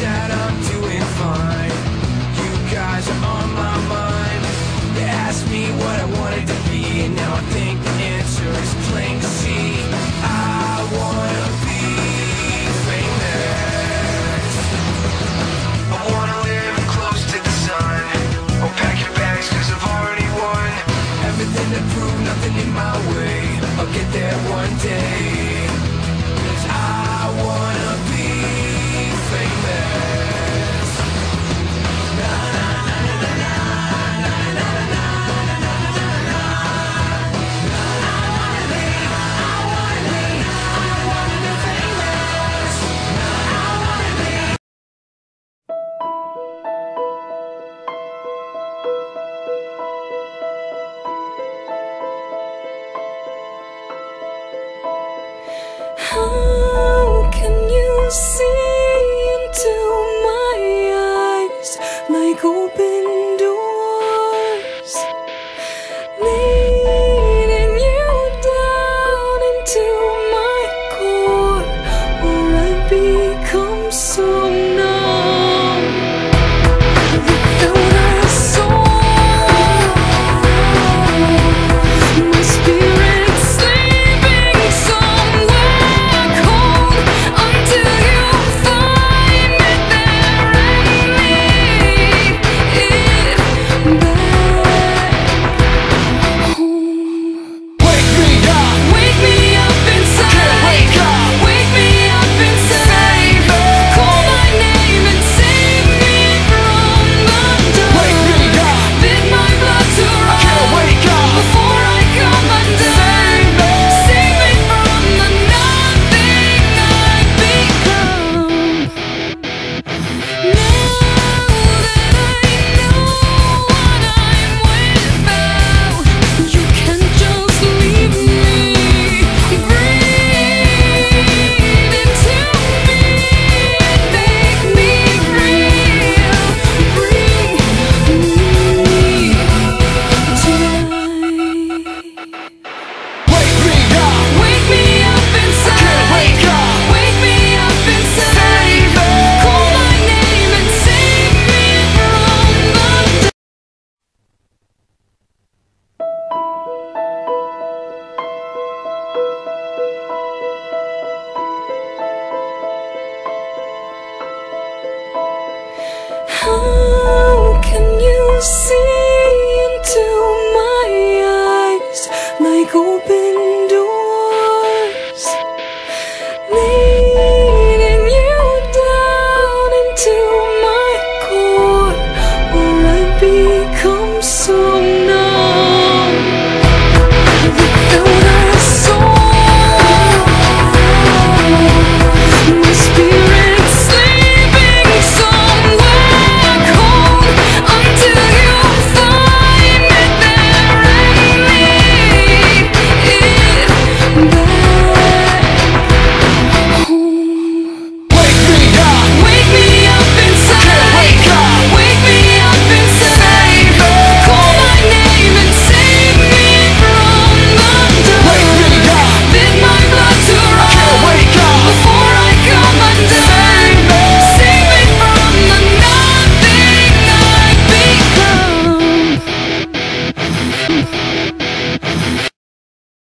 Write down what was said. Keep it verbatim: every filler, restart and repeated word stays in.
that I'm doing fine. You guys are on my mind. You asked me what I wanted to be, and now I think the answer is plain to see. I wanna be famous. I wanna live close to the sun. Oh, pack your bags, cause I've already won. Everything to prove, nothing in my way. I'll get there one day. Cause I wanna be famous. Na na na na na na na na na na na na. I wanna be, I wanna be, I wanna be famous. I wanna be. Oh